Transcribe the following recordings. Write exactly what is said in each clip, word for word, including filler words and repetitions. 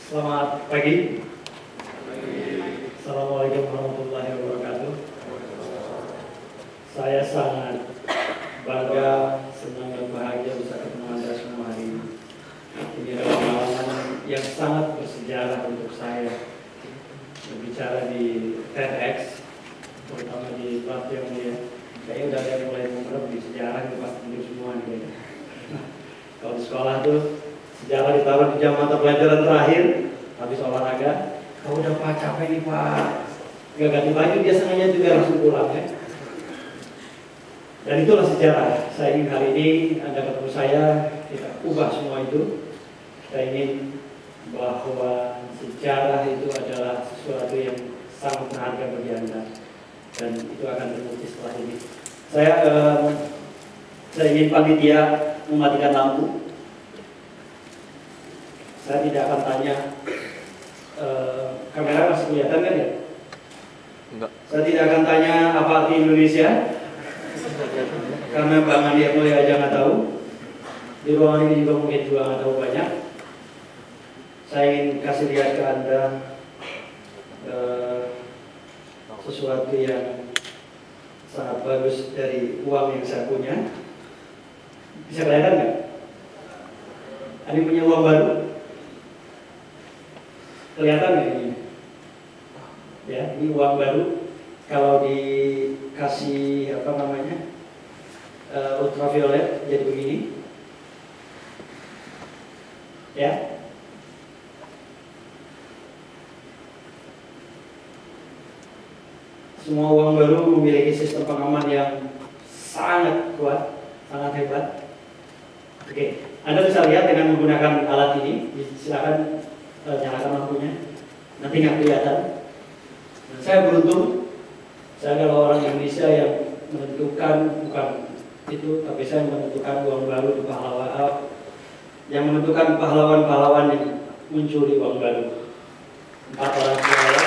Selamat pagi. Assalamualaikum warahmatullahi wabarakatuh. Saya sangat bangga, senang dan bahagia bisa ketemu Anda semua hari ini. Ini adalah pengalaman yang sangat bersejarah untuk saya berbicara di TEDx, terutama di TEDxUniversitasPrasetiyaMulya. Kayaknya udah ada yang mulai mengerti di sejarah itu pasti dulu semua nih. Kalau di sekolah tuh sejarah ditaruh di jam mata pelajaran terakhir, habis olahraga. Kau udah pak capek nih pak, nggak ganti baju dia sengaja juga langsung pulang ya. Dan itulah sejarah. Saya ingin hari ini Anda ketemu saya, kita ubah semua itu. Saya ingin bahwa sejarah itu adalah sesuatu yang sangat berharga bagi Anda, dan itu akan terbukti setelah ini. Saya eh, saya ingin panitia mematikan lampu. Saya tidak akan tanya, uh, kamera masih kelihatan kan ya? Enggak. Saya tidak akan tanya apa arti Indonesia, karena Bang Andi Mulya aja nggak tahu. Di ruangan ini juga mungkin juga nggak tahu banyak. Saya ingin kasih lihat ke Anda uh, sesuatu yang sangat bagus dari uang yang saya punya. Bisa kelihatan nggak? Andi punya uang baru. Kelihatan nggak ini? Ya, ini uang baru. Kalau dikasih apa namanya uh, ultraviolet jadi begini, ya. Semua uang baru memiliki sistem pengaman yang sangat kuat, sangat hebat. Oke, Anda bisa lihat dengan menggunakan alat ini. Silakan Uh, nyalakan lampunya, nanti nggak kelihatan. Nah, saya beruntung, saya adalah orang Indonesia yang menentukan, bukan itu, tapi saya menentukan uang baru di pahlawan, yang menentukan pahlawan-pahlawan yang muncul di uang baru. Empat orang pahlawan.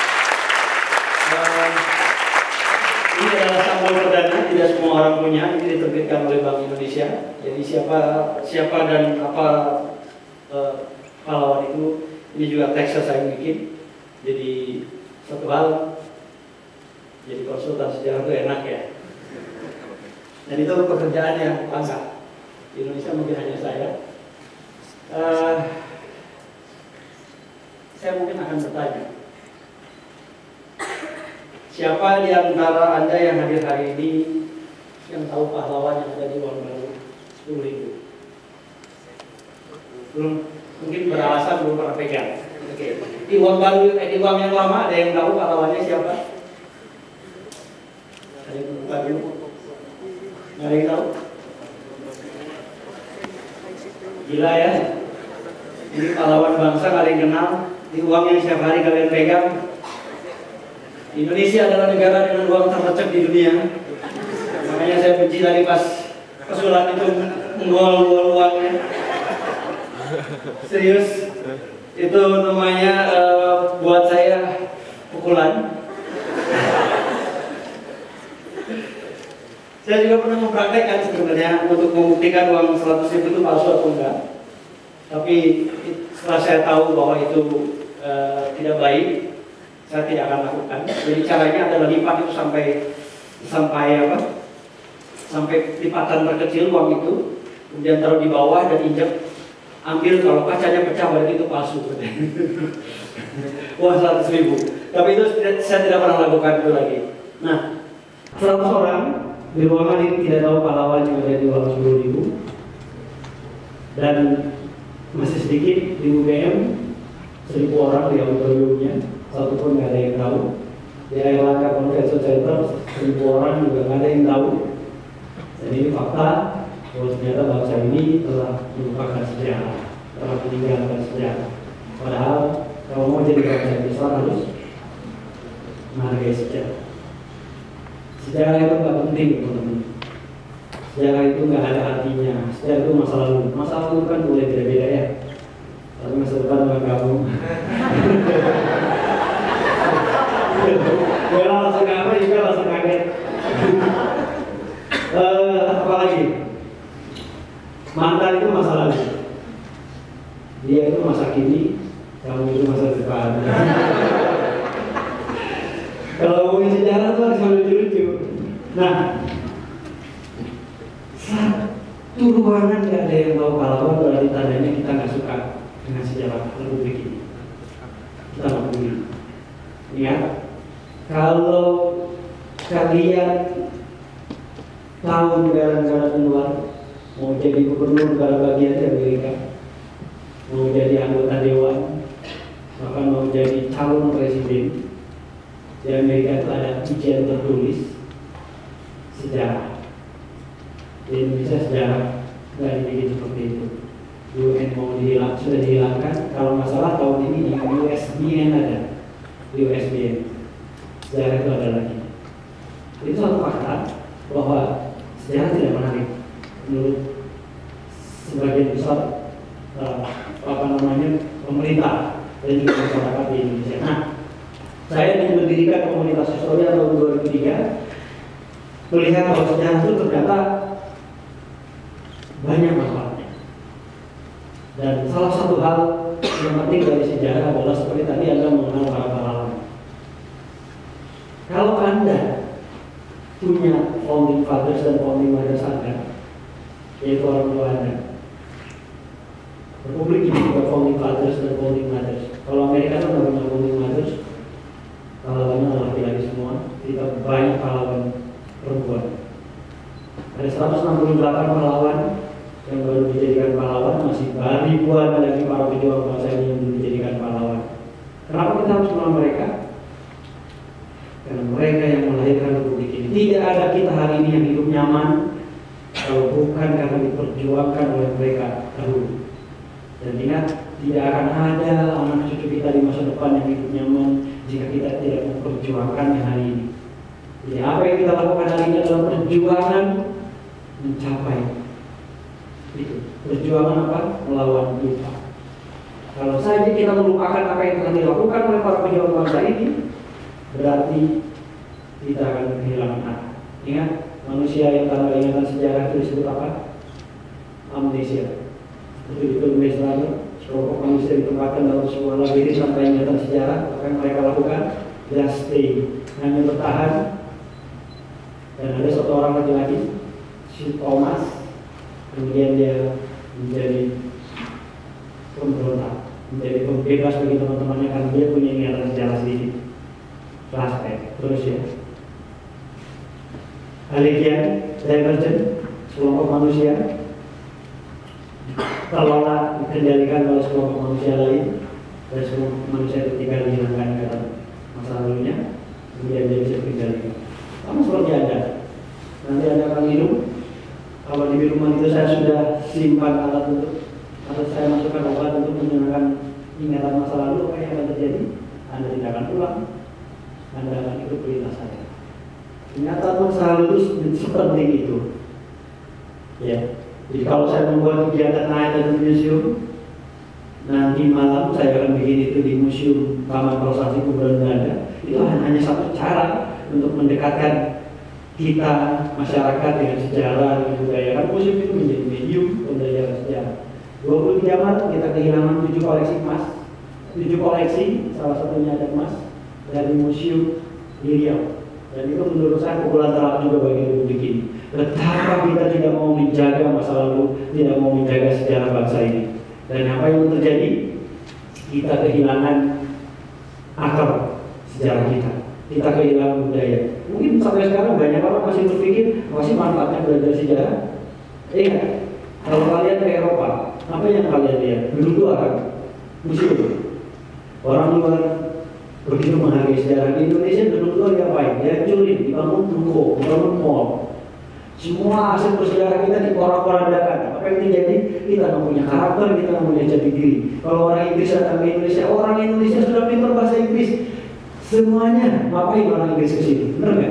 Uh, ini adalah simbol perdana, tidak semua orang punya. Ini diterbitkan oleh Bank Indonesia. Jadi siapa, siapa dan apa uh, pahlawan itu, ini juga teksnya saya bikin. Jadi satu hal, jadi konsultan sejarah itu enak ya. Dan itu pekerjaan yang langka. Di Indonesia mungkin hanya saya. Uh, saya mungkin akan bertanya, siapa di antara Anda yang hadir hari ini yang tahu pahlawan yang ada di uang baru sepuluh ribu? Belum? Mungkin beralasan belum pernah pegang. Oke. Di uang baru, eh, di uang yang lama ada yang tahu pahlawannya siapa? Ada yang buka dulu? Nggak ada yang tahu? Gila ya. Ini pahlawan bangsa kalian kenal. Di uang yang setiap hari kalian pegang. Indonesia adalah negara dengan uang terlecek di dunia. Makanya saya benci tadi pas pesulap itu menggol-gol uangnya. Serius, itu namanya uh, buat saya pukulan. Saya juga pernah mempraktekkan sebenarnya untuk membuktikan uang seratus ribu itu palsu atau enggak. Tapi setelah saya tahu bahwa itu uh, tidak baik, saya tidak akan lakukan. Jadi caranya adalah lipat itu sampai sampai apa? Sampai lipatan terkecil uang itu, kemudian taruh di bawah dan injek. Ambil, kalau kacanya pecah berarti itu palsu. Wah, seratus ribu. Tapi itu saya tidak pernah lakukan itu lagi. Nah, seratus orang di ruangan ini tidak tahu pahlawan yang ada di uang sepuluh ribu. Dan masih sedikit di U G M, seribu orang di auditoriumnya, satu pun nggak ada yang tahu. Di Airlangga Convention Center, seribu orang juga nggak ada yang tahu. Dan ini fakta. Bahwa ternyata bangsa ini telah melupakan sejarah, telah meninggalkan sejarah. Padahal kalau mau jadi bangsa yang besar harus menghargai sejarah. Sejarah itu nggak penting, teman-teman. Sejarah itu nggak ada artinya. Sejarah itu masa lalu. Masa lalu kan boleh beda-beda ya. Tapi masa depan dengan kamu. Gue langsung kaget, juga langsung kaget. uh, apa lagi? Mantan itu masa lalu, dia itu masa kini, Kamu itu masa depan. Kalau ngomongin sejarah tuh harus lucu-lucu. Nah, satu ruangan nggak ada yang tahu pahlawan berarti tandanya kita nggak suka dengan sejarah Republik ini. Kita nggak peduli. Ingat, kalau kalian tahu negara-negara luar mau jadi gubernur negara bagian di Amerika, mau jadi anggota dewan, bahkan mau jadi calon presiden, di Amerika itu ada ujian tertulis sejarah. Di Indonesia sejarah nggak dibikin seperti itu. U N mau dihilang, sudah dihilangkan. Kalau masalah tahun ini di U S B N ada, U S B N sejarah itu ada lagi. Itu satu fakta bahwa sejarah tidak menarik menurut sebagian besar uh, apa namanya pemerintah dan juga masyarakat di Indonesia. Nah, saya mendirikan komunitas historia tahun dua ribu tiga, melihat bahwa sejarah itu ternyata banyak manfaatnya. Dan salah satu hal yang penting dari sejarah adalah seperti tadi Anda mengenal para pahlawan. Kalau Anda punya founding fathers dan founding mothers Anda, yaitu orang tua Anda, Republik ini juga founding fathers dan founding mothers. Kalau Amerika kan tidak punya founding mothers, pahlawannya adalah laki-laki semua. Kita banyak pahlawan perempuan. Ada seratus enam puluh delapan pahlawan yang baru dijadikan pahlawan, masih ribuan lagi para pejuang bangsa ini yang belum dijadikan pahlawan. Kenapa kita harus mengenal mereka? Karena mereka yang melahirkan Republik ini. Tidak ada kita hari ini yang hidup nyaman kalau bukan karena diperjuangkan oleh mereka dahulu. Dan ingat, tidak akan ada anak cucu kita di masa depan yang hidup nyaman jika kita tidak memperjuangkannya hari ini. Jadi apa yang kita lakukan hari ini adalah perjuangan mencapai itu. Perjuangan apa? Melawan lupa. Kalau saja kita melupakan apa yang telah dilakukan oleh para pejuang bangsa ini, berarti kita akan kehilangan arah. Ingat, manusia yang tanpa ingatan sejarah itu disebut apa? Amnesia. Itu ditulis lagi. Sekelompok manusia ditempatkan dalam sebuah labirin tanpa ingatan sejarah. Apa yang mereka lakukan? Just stay, hanya bertahan. Dan ada satu orang laki-laki, si Thomas, kemudian dia menjadi pemberontak, menjadi pembebas bagi teman-temannya karena dia punya ingatan sejarah sedikit. Flashback, terus ya. Allegian, Divergent, sekelompok manusia terlola dikendalikan oleh sekelompok manusia lain, dan sekelompok manusia ketika dihilangkan ingatan masa lalunya, kemudian dia bisa dikendalikan. Sama seperti Anda, nanti Anda akan minum. Kalau di minuman itu saya sudah simpan alat untuk, atau saya masukkan obat untuk menyenangkan ingatan masa lalu, apa yang akan terjadi? Anda tidak akan pulang, Anda akan ikut perintah saya. Ingatan masa lalu itu seperti itu. Ya. Jadi kalau saya membuat kegiatan naik dan museum, nanti malam saya akan bikin itu di Museum Taman Prasasti Kuburan Belanda. Itu hanya satu cara untuk mendekatkan kita masyarakat dengan sejarah dan budaya. Kan museum itu menjadi medium pembelajaran sejarah. dua puluh tiga Maret kita kehilangan tujuh koleksi emas, tujuh koleksi, salah satunya ada emas dari museum di Riau. Dan itu menurut saya pukulan telak juga bagi Republik ini. Betapa kita tidak mau menjaga masa lalu, tidak mau menjaga sejarah bangsa ini. Dan apa yang terjadi? Kita kehilangan akar sejarah kita. Kita kehilangan budaya. Mungkin sampai sekarang banyak orang masih berpikir, masih manfaatnya belajar sejarah. Ingat, kalau kalian ke Eropa, apa yang kalian lihat? Dulu itu akan museum. Orang luar begitu menghargai sejarah. Di Indonesia dulu itu diapain? Dia curi, dibangun ruko, dibangun mall. Semua aset bersejarah kita diporak-porandakan. Apa yang terjadi? Kita nggak punya karakter, kita nggak punya jati diri. Kalau orang Inggris datang ke Indonesia, orang Indonesia sudah pintar bahasa Inggris. Semuanya, ngapain orang Inggris ke sini? Benar nggak?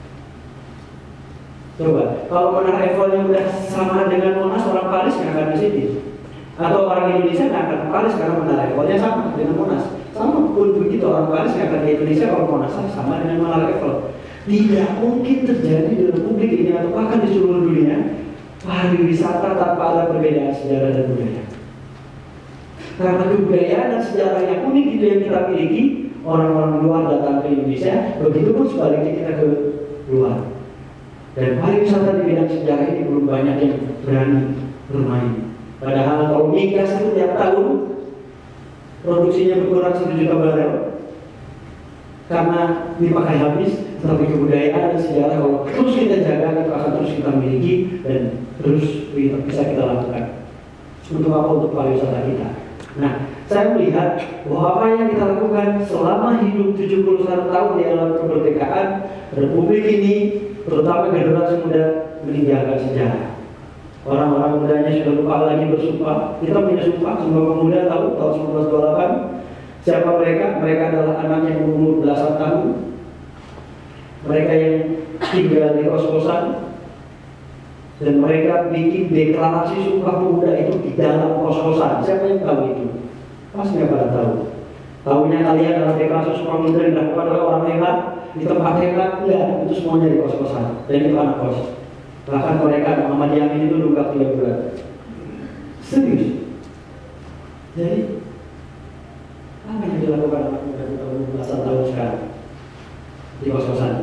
Coba, kalau Menara Eiffelnya udah sama dengan Monas, orang Paris nggak akan ke sini. Atau orang Indonesia nggak akan ke Paris karena Menara Eiffelnya sama dengan Monas. Sama pun begitu, orang Paris nggak akan ke Indonesia kalau Monas sama dengan Menara Eiffel. Tidak mungkin terjadi di Republik ini atau bahkan di seluruh dunia pariwisata tanpa ada perbedaan sejarah dan budaya. karena kebudayaan dan sejarah yang unik itu yang kita miliki, orang-orang luar datang ke Indonesia, begitu pun sebaliknya kita ke luar. Dan pariwisata di bidang sejarah ini belum banyak yang berani bermain. Padahal kalau migas itu tiap tahun produksinya berkurang satu juta barel karena dipakai habis, tapi kebudayaan dan sejarah kalau terus kita jaga itu akan terus kita miliki dan terus bisa kita lakukan. Untuk apa? Untuk pariwisata kita. Nah, saya melihat bahwa apa yang kita lakukan selama hidup tujuh puluh satu tahun di alam kemerdekaan Republik ini, terutama generasi muda, meninggalkan sejarah. Orang-orang mudanya sudah lupa lagi bersumpah. Kita punya sumpah, Sumpah Pemuda tahu tahun seribu sembilan ratus dua puluh delapan. Siapa mereka? Mereka adalah anak yang berumur belasan tahun. Mereka yang tinggal di kos-kosan. Dan mereka bikin deklarasi Sumpah Pemuda itu di dalam kos-kosan. Siapa yang tahu itu? Pasti nggak pada tahu. Tahunya kalian dalam deklarasi Sumpah Pemuda dilakukan oleh orang hebat di tempat hebat? Enggak, itu semuanya di kos-kosan. Dan itu anak kos. Bahkan mereka Muhammad Yamin itu nunggak tiga bulan. Serius. Jadi apa yang dilakukan anak muda di tahun belasan tahun sekarang di kos-kosan?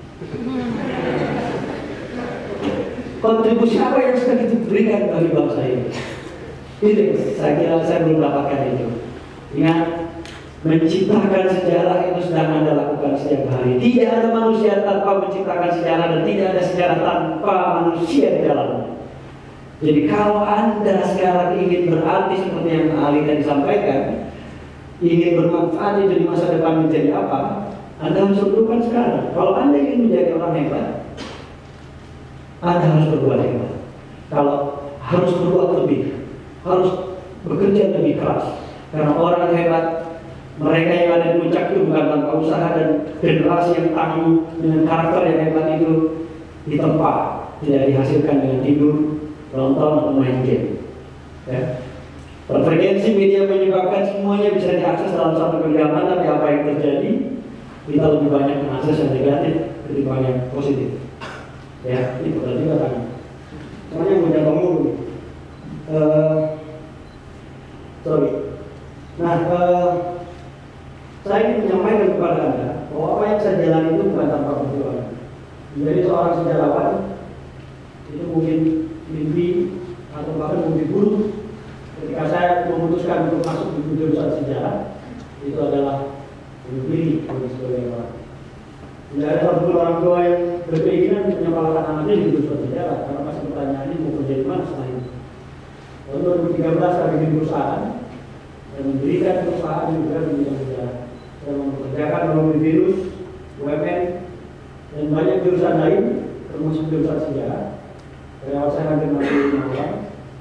Kontribusi apa yang sudah kita berikan bagi bangsa ini? Itu saya kira saya belum dapatkan itu. Ingat, menciptakan sejarah itu sedang Anda lakukan setiap hari. Tidak ada manusia tanpa menciptakan sejarah dan tidak ada sejarah tanpa manusia di dalamnya. Jadi kalau Anda sekarang ingin berarti seperti yang Ali tadi sampaikan, ingin bermanfaat itu di masa depan menjadi apa? Anda harus lakukan sekarang. Kalau Anda ingin menjadi orang hebat, Anda harus berbuat hebat. Kalau harus berbuat lebih, harus bekerja lebih keras. Karena orang hebat, mereka yang ada di puncak itu bukan tanpa usaha, dan generasi yang tangguh dengan karakter yang hebat itu ditempa, tidak dihasilkan dengan tidur, nonton atau main game. Ya. Frekuensi media menyebabkan semuanya bisa diakses dalam satu genggaman, tapi apa yang terjadi? Kita lebih banyak mengakses yang negatif ketimbang yang positif. Ya, itu berarti katanya. Soalnya mau jatuh mulu. Uh, sorry. Nah, uh, saya ingin menyampaikan kepada Anda bahwa apa yang saya jalani itu bukan tanpa perjuangan. Menjadi seorang sejarawan itu mungkin mimpi atau bahkan mimpi buruk. Ketika saya memutuskan untuk masuk di jurusan sejarah, itu adalah bunuh diri sebagai orang. Tidak ada satu orang tua yang berkeinginan menyekolahkan anaknya di jurusan sejarah, karena pasti pertanyaannya mau kerja di mana setelah itu. Tahun dua ribu tiga belas saya bikin perusahaan dan mendirikan perusahaan juga di bidang sejarah. Saya mempekerjakan melalui virus, U M N, dan banyak jurusan lain, termasuk jurusan sejarah. Dari awal saya hampir enam puluh lima orang,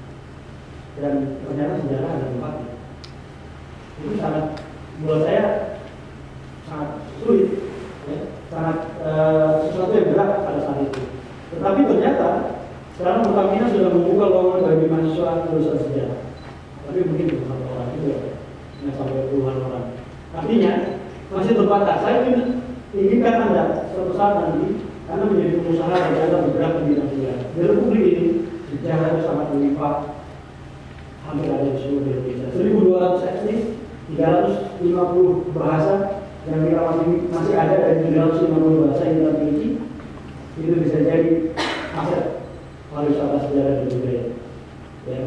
dan ternyata sejarah ada tempatnya. Itu sangat, buat saya sangat sulit, ya, sangat uh, sesuatu yang berat pada saat itu. Tetapi ternyata sekarang Pertamina sudah membuka lowongan bagi mahasiswa jurusan sejarah. Tapi mungkin bukan satu orang juga, nggak sampai puluhan orang. Artinya masih terbatas. Saya inginkan Anda suatu saat nanti Anda menjadi pengusaha dan Anda bergerak di bidang sejarah. Di Republik ini sejarah itu sangat melimpah, hampir ada di seluruh Indonesia. seribu dua ratus etnis, tiga ratus lima puluh bahasa yang kita masih masih ada, dari tiga ratus lima puluh bahasa yang kita miliki. Itu bisa jadi aset pariwisata sejarah dan budaya. Ya.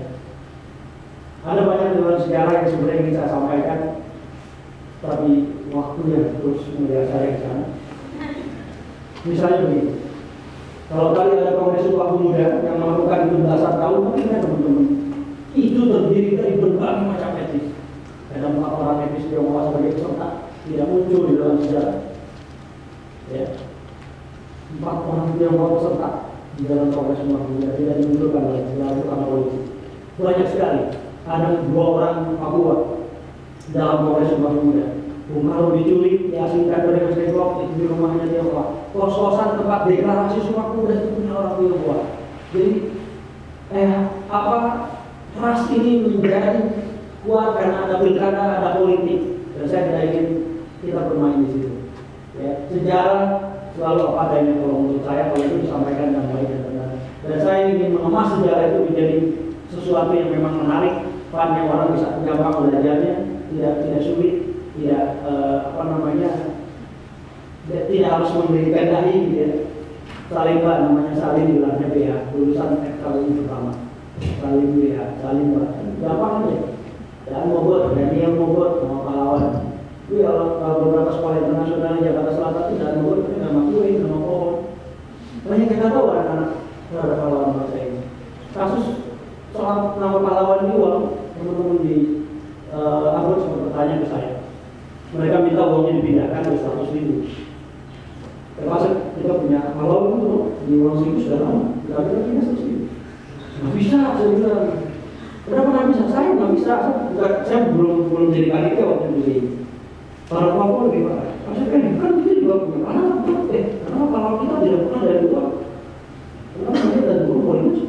Ada banyak teman sejarah yang sebenarnya ingin saya sampaikan, tapi waktunya terus melihat saya ke sana. Misalnya begini, kalau tadi ada Kongres Sumpah Pemuda yang melakukan itu belasan tahun, tapi kan teman-teman, itu terdiri dari berbagai macam etnis. Ada empat orang etnis Tionghoa sebagai peserta, tidak muncul di dalam sejarah. Ya. Empat orang Tionghoa peserta di dalam Kongres Sumpah Pemuda tidak dimunculkan oleh sejarah itu karena politik. Banyak sekali. Ada dua orang Papua dalam Kongres Sumpah Pemuda. Bung Karno diculik, diasingkan dari Mas Depok, itu di rumahnya Tionghoa. Kos-kosan tempat deklarasi Sumpah Pemuda itu punya orang Tionghoa. Jadi, eh apa ras ini menjadi kuat karena ada pilkada, ada politik. Dan saya tidak ingin kita bermain di situ. Ya, sejarah selalu apa adanya kalau menurut saya, kalau itu disampaikan dengan baik dan benar. Dan saya ingin mengemas sejarah itu menjadi sesuatu yang memang menarik, fun yang orang bisa gampang belajarnya, tidak tidak sulit, tidak eh, apa namanya, tidak harus memberikan dahi gitu ya. Salim Pak, namanya salim di belakangnya B H, lulusan F K U pertama. Salim B H, salim Pak, gampang aja. Dan mogot, dan dia mogot sama pahlawan. Tapi kalau, kalau beberapa sekolah internasional di Jakarta Selatan tidak mogot, tapi nama kue, nama pohon. Banyak kita tahu anak-anak terhadap pahlawan bangsa ini. Kasus soal nama pahlawan di uang, teman-teman di uh, Ambon sempat bertanya ke saya. Mereka minta uangnya dipindahkan ke seratus ribu. Termasuk kita punya pahlawan itu di uang seribu sudah lama, tidak ada lagi seratus ribu. Nggak bisa, saya bilang. Kenapa nggak bisa? Saya nggak bisa. Saya, saya belum belum jadi panitia waktu itu. Para Papua lebih parah. Maksudnya kan, kan kita juga punya anak, eh, kenapa kalau kita tidak pernah dari uang? Kenapa kita dari dulu boleh masuk?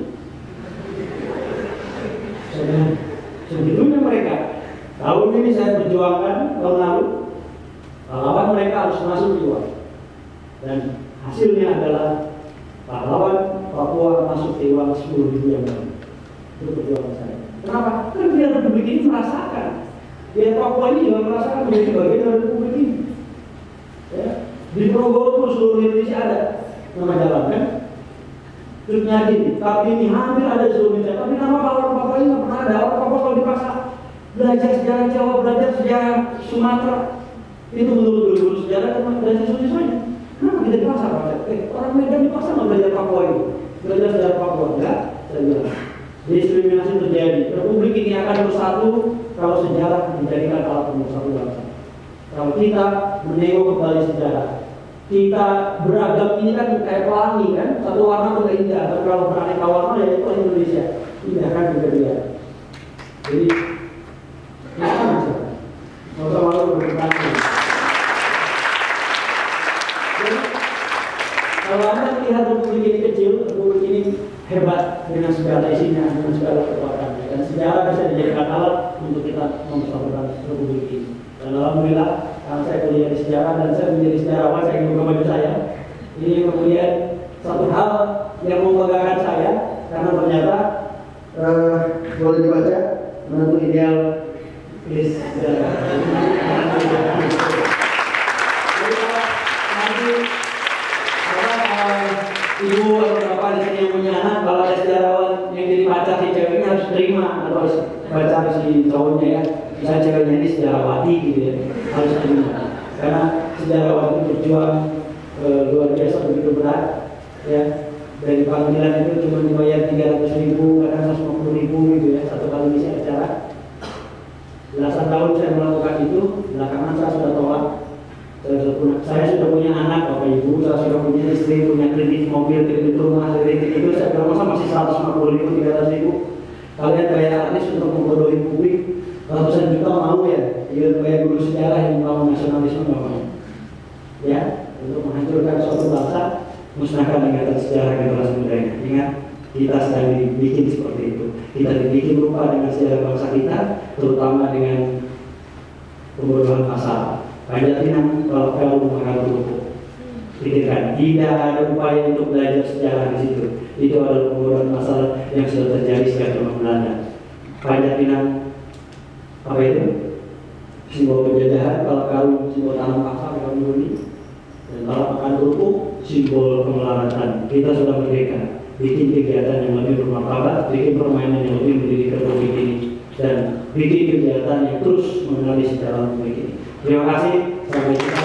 Sebelumnya mereka, tahun ini saya perjuangkan, tahun lalu, pahlawan mereka harus masuk di uang. Dan hasilnya adalah pahlawan Papua masuk di uang sepuluh ribu yang baru. Itu perjuangan saya. Kenapa? Karena biar Republik ini merasakan. Biar Papua ini juga merasakan menjadi bagian dari Republik ini. Ya. Di Progo seluruh Indonesia ada nama jalan kan? Terusnya gini, tapi ini hampir ada di seluruh Indonesia. Tapi nama pahlawan Papua ini nggak pernah ada. Orang Papua kalau dipaksa belajar sejarah Jawa, belajar sejarah Sumatera, itu menurut guru sejarah dan belajar semuanya. Kenapa kita dipaksa? Eh, orang Medan dipaksa nggak belajar Papua ini? Belajar sejarah Papua enggak? Saya bilang. Diskriminasi terjadi. Republik ini akan bersatu kalau sejarah dijadikan alat pemersatu bangsa. Kalau kita menengok kembali sejarah, kita beragam ini kan kayak pelangi kan, satu warna itu indah. Tapi kalau beraneka warna ya itu Indonesia. Indah kan juga dia. Jadi kita bisa. Nggak usah malu berprestasi. Jadi kalau Anda melihat Republik ini kecil, Republik ini hebat dengan segala isinya, dengan segala kekuatannya, dan sejarah bisa dijadikan alat untuk kita mempersatukan Republik ini. Dan alhamdulillah, karena saya kuliah di sejarah dan saya menjadi sejarawan, saya ingin buka baju saya. Ini kemudian satu hal yang membanggakan saya, karena ternyata uh, boleh dibaca menentu ideal is sejarah. Ibu atau bapak di sini yang punya anak, kalau ada sejarawan yang jadi pacar si ceweknya harus terima atau harus baca si cowoknya ya. Misalnya ceweknya ini sejarawati gitu ya, harus terima. Karena sejarawan itu berjuang e, luar biasa begitu berat ya. Dari panggilan itu cuma dibayar tiga ratus ribu, kadang seratus lima puluh ribu gitu ya, satu kali ngisi acara. Belasan tahun saya melakukan itu, belakangan saya sudah tolak. Saya sudah, punya, saya sudah punya anak, bapak ibu, saya sudah punya istri, punya kredit mobil, kredit rumah, kredit itu. Saya bilang masa masih seratus lima puluh ribu, tiga ratus ribu. Kalian kayak artis untuk membodohi publik, ratusan juta mau ya? Iya, kayak guru sejarah yang mau nasionalisme nggak mau. Ya, untuk menghancurkan suatu bangsa, musnahkan ingatan sejarah generasi muda ini. Ingat, kita sedang dibikin seperti itu. Kita dibikin lupa dengan sejarah bangsa kita, terutama dengan pembodohan pasal. Panjatinan kalau kalau makan kerupuk, pikirkan tidak ada upaya untuk belajar sejarah di situ. Itu adalah pembodohan pasal yang sudah terjadi sejak zaman Belanda. Panjatinan apa itu? Simbol penjajahan, kalau kalau simbol tanam paksa, kalau murni, dan kalau makan kerupuk, simbol kemelaratan. Kita sudah merdeka, bikin kegiatan yang lebih bermartabat, bikin permainan yang lebih mendidik Republik ini, dan bikin kegiatan yang terus mengenali sejarah Republik ini. Terima kasih. Sampai jumpa.